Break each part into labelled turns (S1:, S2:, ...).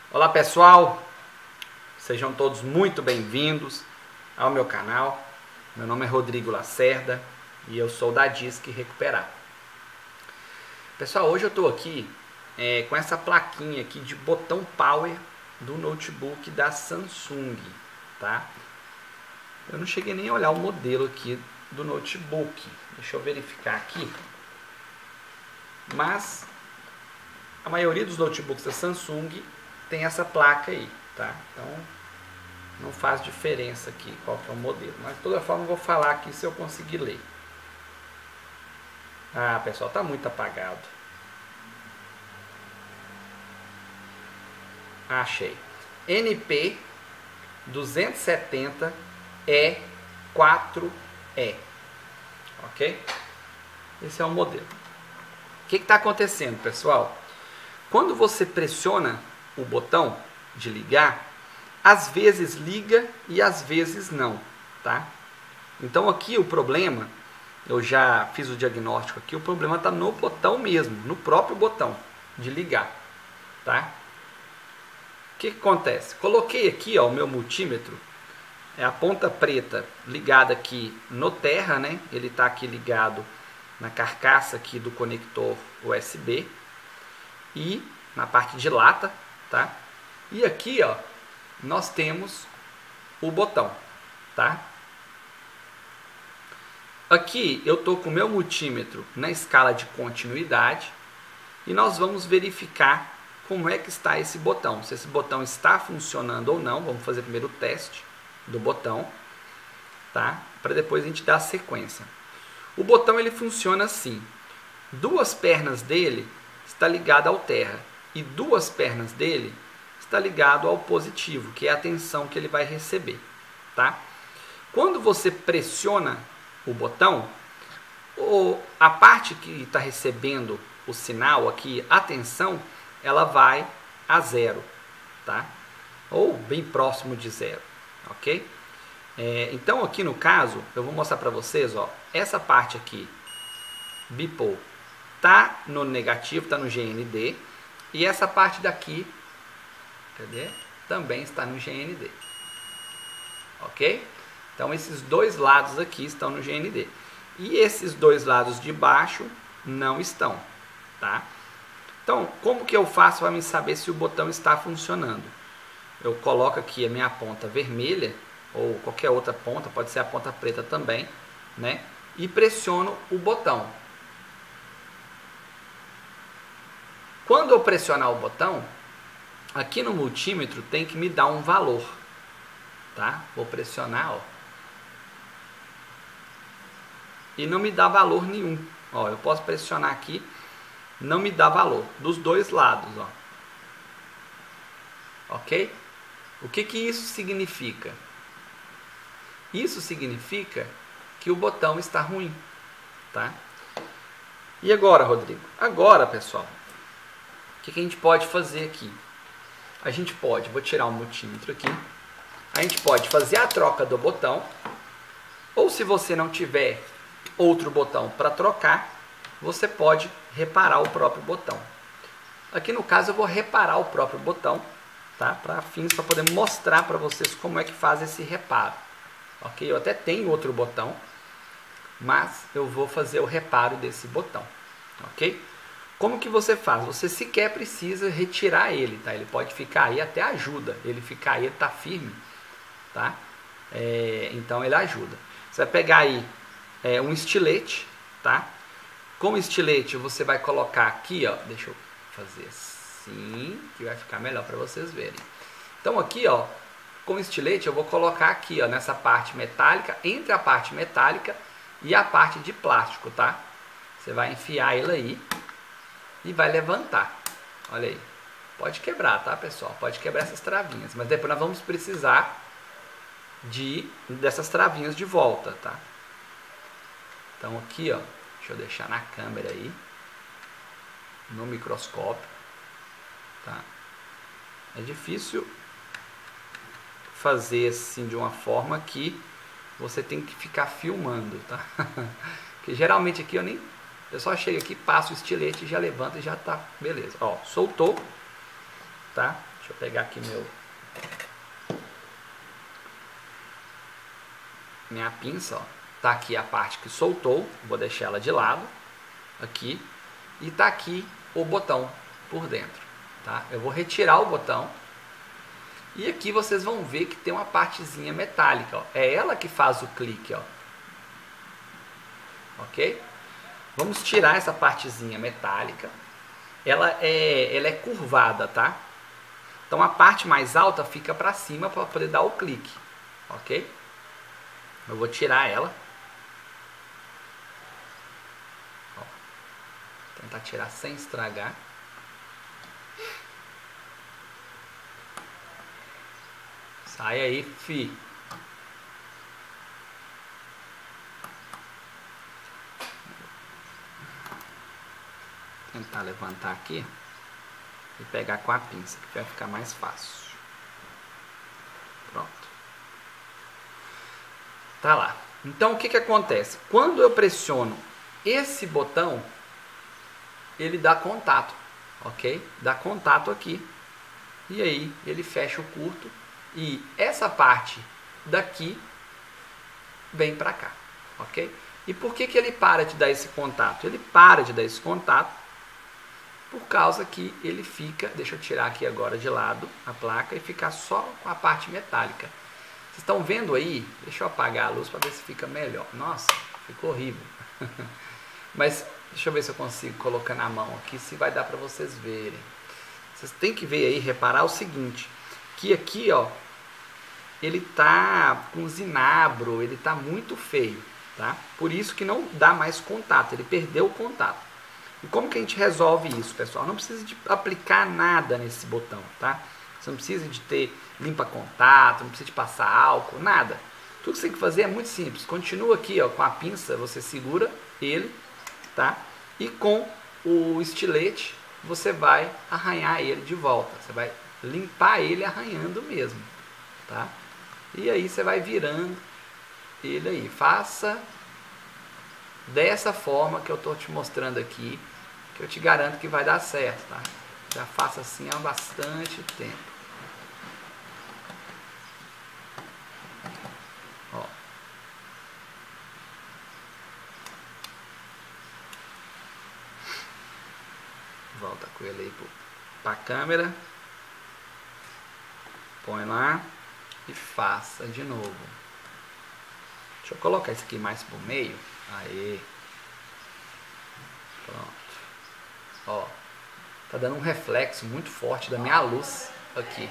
S1: Olá pessoal, sejam todos muito bem-vindos ao meu canal. Meu nome é Rodrigo Lacerda e eu sou da Disque Recuperar. Pessoal, hoje eu estou aqui com essa plaquinha aqui de botão power do notebook da Samsung, tá? Eu não cheguei nem a olhar o modelo aqui do notebook, deixa eu verificar aqui, mas a maioria dos notebooks da Samsung tem essa placa aí, tá? Então não faz diferença aqui qual que é o modelo, mas de toda forma eu vou falar aqui se eu conseguir ler. Ah, pessoal, tá muito apagado. Achei. NP 270 E4E, ok? Esse é o modelo. O que está acontecendo, pessoal? Quando você pressiona o botão de ligar, às vezes liga e às vezes não, tá? Então aqui o problema, eu já fiz o diagnóstico aqui, o problema está no botão mesmo, no próprio botão de ligar, tá? O que acontece? Coloquei aqui, ó, o meu multímetro, é a ponta preta ligada aqui no terra, né? Ele está aqui ligado na carcaça aqui do conector USB e na parte de lata, tá? E aqui, ó, nós temos o botão, tá? Aqui eu tô com o meu multímetro na escala de continuidade e nós vamos verificar como é que está esse botão, se esse botão está funcionando ou não. Vamos fazer primeiro o teste do botão, tá? Para depois a gente dar a sequência. O botão ele funciona assim: duas pernas dele está ligada ao terra e duas pernas dele está ligado ao positivo, que é a tensão que ele vai receber, tá? Quando você pressiona o botão, a parte que está recebendo o sinal aqui, a tensão, ela vai a zero, tá? Ou bem próximo de zero, ok? Então aqui no caso, eu vou mostrar para vocês, ó, essa parte aqui, bipole, tá no negativo, tá no GND, e essa parte daqui, cadê? Também está no GND, ok? Então esses dois lados aqui estão no GND e esses dois lados de baixo não estão, tá? Então como que eu faço para me saber se o botão está funcionando? Eu coloco aqui a minha ponta vermelha ou qualquer outra ponta, pode ser a ponta preta também, né? E pressiono o botão. Quando eu pressionar o botão, aqui no multímetro tem que me dar um valor, tá? Vou pressionar, ó, e não me dá valor nenhum. Ó, eu posso pressionar aqui, não me dá valor dos dois lados, ó. Ok? O que que isso significa? Isso significa que o botão está ruim, tá? E agora, Rodrigo? Agora, pessoal, o que que a gente pode fazer aqui? A gente pode, vou tirar o multímetro aqui, a gente pode fazer a troca do botão, ou se você não tiver outro botão para trocar, você pode reparar o próprio botão. Aqui no caso eu vou reparar o próprio botão, tá? Para poder mostrar para vocês como é que faz esse reparo, ok? Eu até tenho outro botão, mas eu vou fazer o reparo desse botão, ok? Como que você faz? Você sequer precisa retirar ele, tá? Ele pode ficar aí, até ajuda. Ele ficar aí, ele tá firme, tá? Então ele ajuda. Você vai pegar aí um estilete, tá? Com o estilete você vai colocar aqui, ó. Deixa eu fazer assim, que vai ficar melhor para vocês verem. Então aqui, ó, com o estilete eu vou colocar aqui, ó, nessa parte metálica, entre a parte metálica e a parte de plástico, tá? Você vai enfiar ele aí e vai levantar. Olha aí. Pode quebrar, tá, pessoal? Pode quebrar essas travinhas, mas depois nós vamos precisar dessas travinhas de volta, tá? Então aqui, ó, deixa eu deixar na câmera aí, no microscópio, tá? É difícil fazer assim de uma forma que você tem que ficar filmando, tá? Porque geralmente aqui eu só chego aqui, passo o estilete, já levanta e já tá beleza. Ó, soltou, tá? Deixa eu pegar aqui minha pinça, ó. Tá aqui a parte que soltou, vou deixar ela de lado, aqui, e tá aqui o botão por dentro, tá? Eu vou retirar o botão, e aqui vocês vão ver que tem uma partezinha metálica, ó. É ela que faz o clique, ó. Ok? Vamos tirar essa partezinha metálica. Ela é curvada, tá? Então a parte mais alta fica para cima para poder dar o clique, ok? Eu vou tirar ela. Ó, tentar tirar sem estragar. Sai aí, fi. Tentar levantar aqui e pegar com a pinça, que vai ficar mais fácil. Pronto. Tá lá. Então o que que acontece? Quando eu pressiono esse botão, ele dá contato, ok? Dá contato aqui. E aí ele fecha o curto e essa parte daqui vem para cá, ok? E por que que ele para de dar esse contato? Ele para de dar esse contato por causa que ele fica, deixa eu tirar aqui agora de lado a placa e ficar só com a parte metálica. Vocês estão vendo aí? Deixa eu apagar a luz para ver se fica melhor. Nossa, ficou horrível. Mas deixa eu ver se eu consigo colocar na mão aqui, se vai dar para vocês verem. Vocês têm que ver aí, reparar o seguinte, que aqui, ó, ele tá com zinabro, ele tá muito feio, tá? Por isso que não dá mais contato, ele perdeu o contato. E como que a gente resolve isso, pessoal? Não precisa de aplicar nada nesse botão, tá? Você não precisa de ter limpa-contato, não precisa de passar álcool, nada. Tudo que você tem que fazer é muito simples. Continua aqui, ó, com a pinça, você segura ele, tá? E com o estilete, você vai arranhar ele de volta. Você vai limpar ele arranhando mesmo, tá? E aí você vai virando ele aí. Faça dessa forma que eu estou te mostrando aqui, que eu te garanto que vai dar certo, tá? Já faço assim há bastante tempo. Ó. Volta com ele aí para a câmera. Põe lá e faça de novo. Deixa eu colocar isso aqui mais pro meio. Aí. Pronto. Ó. Tá dando um reflexo muito forte da minha luz aqui.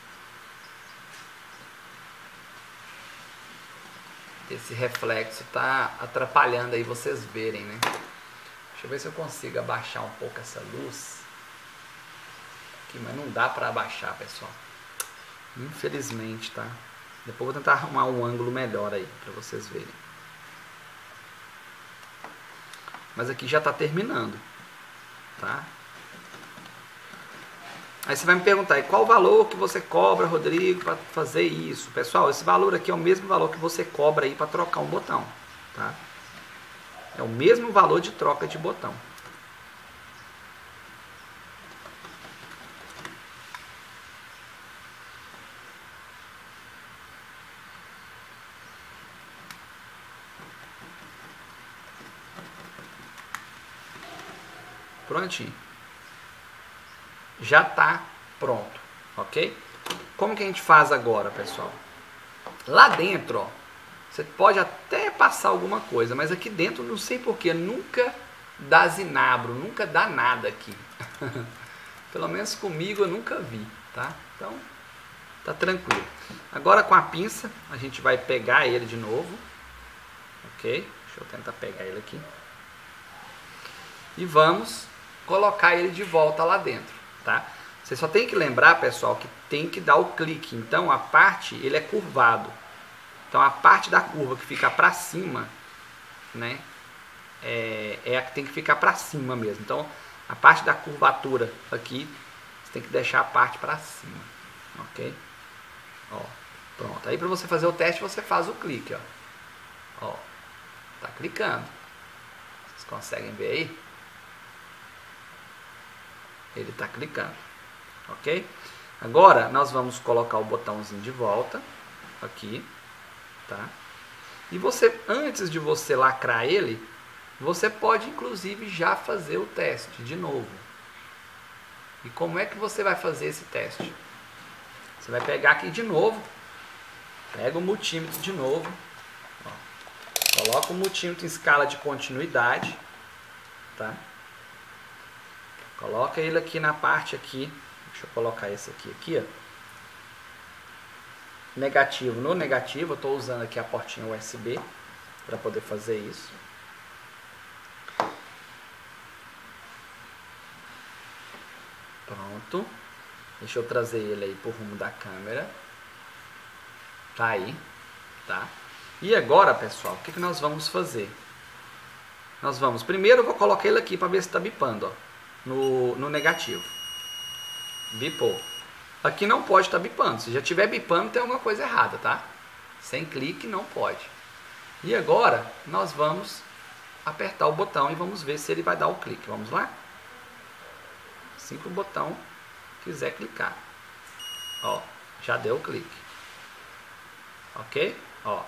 S1: Esse reflexo tá atrapalhando aí vocês verem, né? Deixa eu ver se eu consigo abaixar um pouco essa luz. Aqui, mas não dá pra abaixar, pessoal. Infelizmente, tá? Depois eu vou tentar arrumar um ângulo melhor aí pra vocês verem. Mas aqui já tá terminando, tá? Aí você vai me perguntar, e qual o valor que você cobra, Rodrigo, para fazer isso? Pessoal, esse valor aqui é o mesmo valor que você cobra aí para trocar um botão, tá? É o mesmo valor de troca de botão. Prontinho. Já está pronto, ok? Como que a gente faz agora, pessoal? Lá dentro, ó, você pode até passar alguma coisa, mas aqui dentro, não sei porquê, nunca dá zinabro, nunca dá nada aqui. Pelo menos comigo eu nunca vi, tá? Então, tá tranquilo. Agora com a pinça, a gente vai pegar ele de novo, ok? Deixa eu tentar pegar ele aqui. E vamos colocar ele de volta lá dentro. Tá? Você só tem que lembrar, pessoal, que tem que dar o clique. Então a parte, ele é curvado. Então a parte da curva que fica para cima, né, é a que tem que ficar para cima mesmo. Então a parte da curvatura aqui, você tem que deixar a parte para cima, ok? Ó, pronto. Aí para você fazer o teste, você faz o clique, ó, tá clicando. Vocês conseguem ver aí? Ele está clicando, ok? Agora nós vamos colocar o botãozinho de volta aqui, tá? E você, antes de você lacrar ele, você pode inclusive já fazer o teste de novo. E como é que você vai fazer esse teste? Você vai pegar aqui de novo, pega o multímetro de novo, ó, coloca o multímetro em escala de continuidade, tá? Coloca ele aqui na parte aqui, deixa eu colocar esse aqui, ó. Negativo no negativo, eu estou usando aqui a portinha USB para poder fazer isso. Pronto. Deixa eu trazer ele aí pro rumo da câmera. Tá aí, tá? E agora, pessoal, o que nós vamos fazer? Nós vamos, primeiro eu vou colocar ele aqui para ver se está bipando, ó, no negativo. Bipou. Aqui não pode estar bipando. Se já estiver bipando, tem alguma coisa errada, tá? Sem clique não pode. E agora nós vamos apertar o botão e vamos ver se ele vai dar o clique. Vamos lá? Assim que o botão quiser clicar. Ó, já deu o clique. Ok? Ó.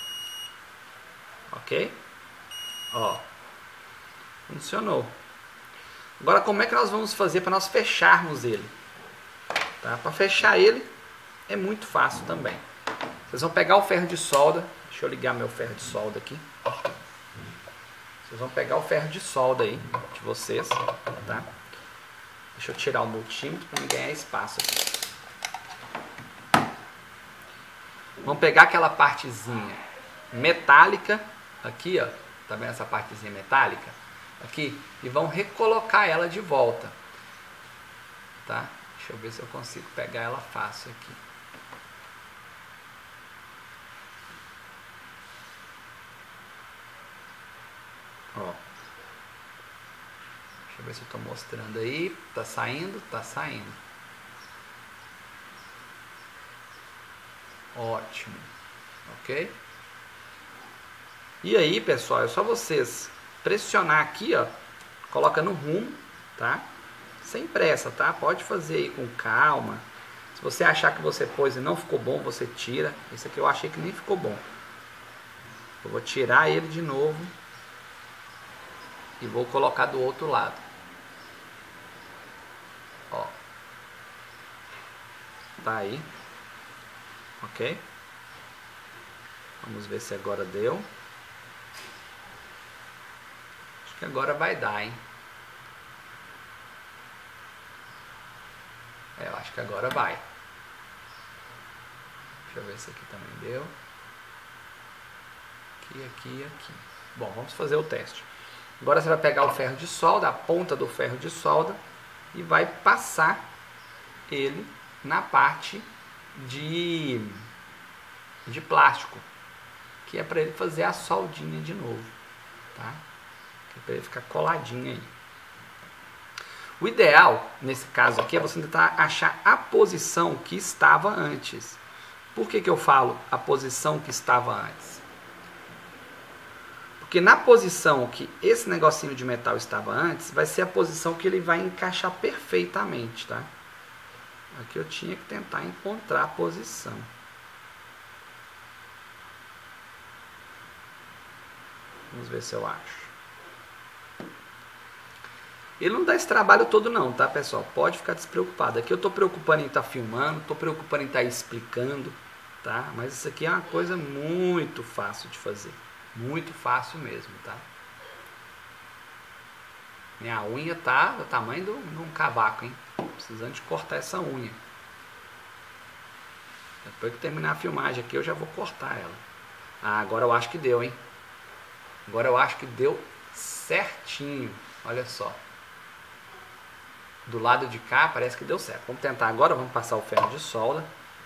S1: Ok? Ó. Funcionou. Agora como é que nós vamos fazer para nós fecharmos ele? Tá? Para fechar ele é muito fácil também. Vocês vão pegar o ferro de solda. Deixa eu ligar meu ferro de solda aqui. Vocês vão pegar o ferro de solda aí de vocês, tá? Deixa eu tirar o multímetro para não ganhar espaço aqui. Vamos pegar aquela partezinha metálica aqui, ó. Tá vendo essa partezinha metálica? Aqui. E vão recolocar ela de volta. Tá? Deixa eu ver se eu consigo pegar ela fácil aqui. Ó. Deixa eu ver se eu estou mostrando aí. Tá saindo? Tá saindo. Ótimo. Ok? E aí, pessoal, é só vocês pressionar aqui, ó. Coloca no rumo, tá? Sem pressa, tá? Pode fazer aí com calma. Se você achar que você pôs e não ficou bom, você tira. Esse aqui eu achei que nem ficou bom. Eu vou tirar ele de novo. E vou colocar do outro lado. Ó. Tá aí. Ok? Vamos ver se agora deu. Acho que agora vai dar, hein? Eu acho que agora vai. Deixa eu ver se aqui também deu. Aqui, aqui, aqui. Bom, vamos fazer o teste. Agora você vai pegar o ferro de solda, a ponta do ferro de solda, e vai passar ele na parte de plástico, que é para ele fazer a soldinha de novo, tá? Que é para ele ficar coladinho aí. O ideal, nesse caso aqui, é você tentar achar a posição que estava antes. Por que eu falo a posição que estava antes? Porque na posição que esse negocinho de metal estava antes, vai ser a posição que ele vai encaixar perfeitamente, tá? Aqui eu tinha que tentar encontrar a posição. Vamos ver se eu acho. Ele não dá esse trabalho todo não, tá, pessoal? Pode ficar despreocupado. Aqui eu estou preocupando em estar filmando, estou preocupando em estar explicando, tá? Mas isso aqui é uma coisa muito fácil de fazer. Muito fácil mesmo, tá? Minha unha tá do tamanho de um cavaco, hein? Precisando de cortar essa unha. Depois que terminar a filmagem aqui, eu já vou cortar ela. Ah, agora eu acho que deu, hein? Agora eu acho que deu certinho. Olha só. Do lado de cá parece que deu certo. Vamos tentar agora, vamos passar o ferro de solda.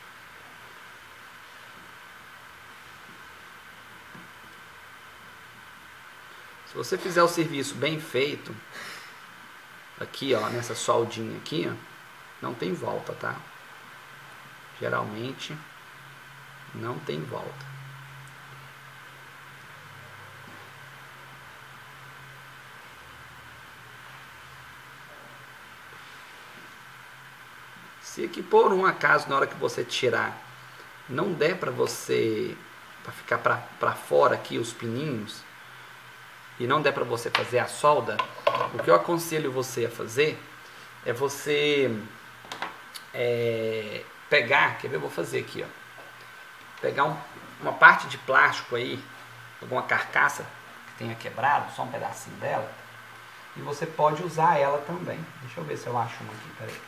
S1: Se você fizer o serviço bem feito, aqui ó, nessa soldinha aqui, ó, não tem volta, tá? Geralmente não tem volta. Se aqui por um acaso, na hora que você tirar, não der para você, para ficar para fora aqui os pininhos, e não der para você fazer a solda, o que eu aconselho você a fazer é você pegar, quer ver, eu vou fazer aqui, ó, pegar uma parte de plástico aí, alguma carcaça que tenha quebrado, só um pedacinho dela, e você pode usar ela também. Deixa eu ver se eu acho uma aqui, peraí.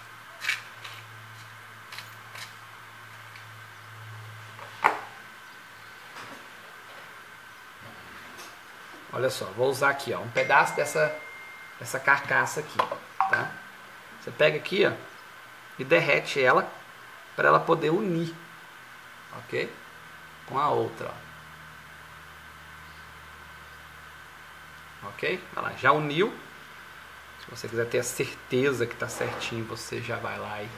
S1: Olha só, vou usar aqui, ó, um pedaço dessa carcaça aqui, tá? Você pega aqui, ó, e derrete ela para ela poder unir, ok? Com a outra, ó. Ok? Olha lá, já uniu. Se você quiser ter a certeza que está certinho, você já vai lá e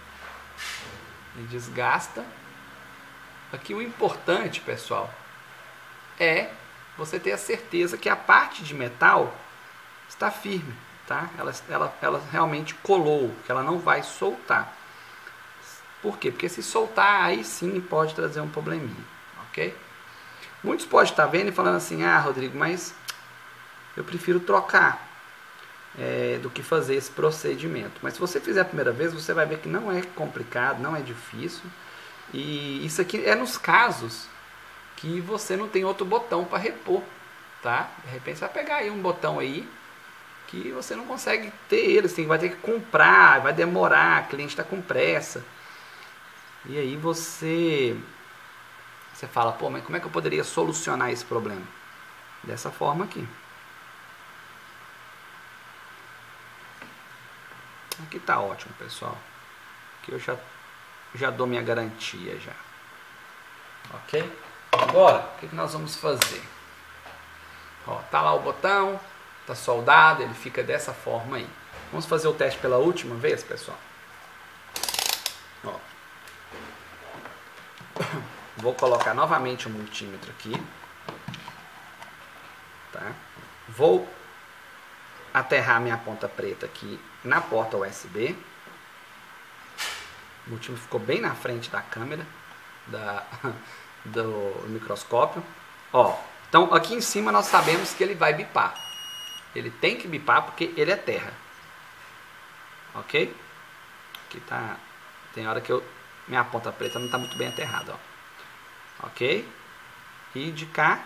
S1: desgasta. Aqui o importante, pessoal, é você ter a certeza que a parte de metal está firme, tá? Ela realmente colou, que ela não vai soltar. Por quê? Porque se soltar, aí sim pode trazer um probleminha, ok? Muitos podem estar vendo e falando assim, ah, Rodrigo, mas eu prefiro trocar do que fazer esse procedimento. Mas se você fizer a primeira vez, você vai ver que não é complicado, não é difícil. E isso aqui é nos casos que você não tem outro botão para repor, tá? De repente você vai pegar aí um botão aí que você não consegue ter ele, assim, vai ter que comprar, vai demorar, o cliente está com pressa. E aí você fala, pô, mas como é que eu poderia solucionar esse problema? Dessa forma aqui. Aqui tá ótimo, pessoal. Aqui eu já dou minha garantia já. Ok? Agora, o que nós vamos fazer? Ó, tá lá o botão, tá soldado, ele fica dessa forma aí. Vamos fazer o teste pela última vez, pessoal. Ó. Vou colocar novamente o multímetro aqui. Tá? Vou aterrar minha ponta preta aqui na porta USB. O multímetro ficou bem na frente da câmera do microscópio. Ó, então aqui em cima nós sabemos que ele vai bipar. Ele tem que bipar porque ele é terra. Ok? Aqui tá. Tem hora que minha ponta preta não está muito bem aterrada, ó. Ok? E de cá,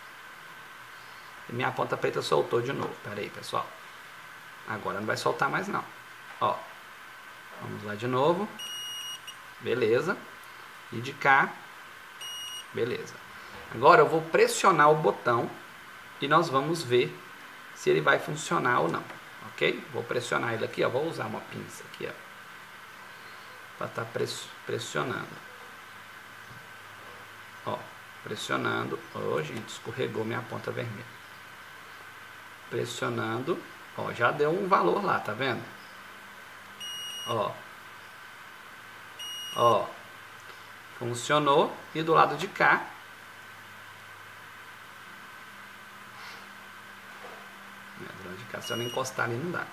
S1: minha ponta preta soltou de novo. Pera aí, pessoal. Agora não vai soltar mais não. Ó. Vamos lá de novo. Beleza. E de cá. Beleza. Agora eu vou pressionar o botão e nós vamos ver se ele vai funcionar ou não. Ok? Vou pressionar ele aqui, ó. Vou usar uma pinça aqui, ó. Para estar pressionando. Ó. Pressionando. Oh, gente, escorregou minha ponta vermelha. Pressionando. Ó, já deu um valor lá, tá vendo? Ó. Ó. Funcionou. E do lado de cá. Do lado de cá, se eu não encostar ali, não dá.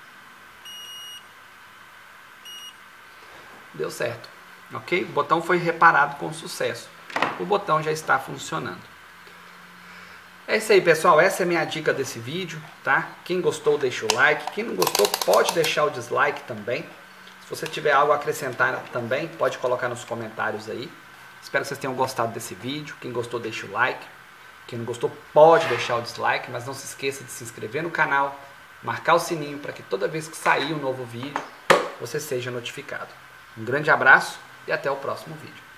S1: Deu certo. Ok? O botão foi reparado com sucesso. O botão já está funcionando. É isso aí, pessoal. Essa é a minha dica desse vídeo, tá? Quem gostou, deixa o like. Quem não gostou, pode deixar o dislike também. Se você tiver algo a acrescentar também, pode colocar nos comentários aí. Espero que vocês tenham gostado desse vídeo. Quem gostou, deixa o like. Quem não gostou, pode deixar o dislike. Mas não se esqueça de se inscrever no canal, marcar o sininho para que toda vez que sair um novo vídeo, você seja notificado. Um grande abraço e até o próximo vídeo.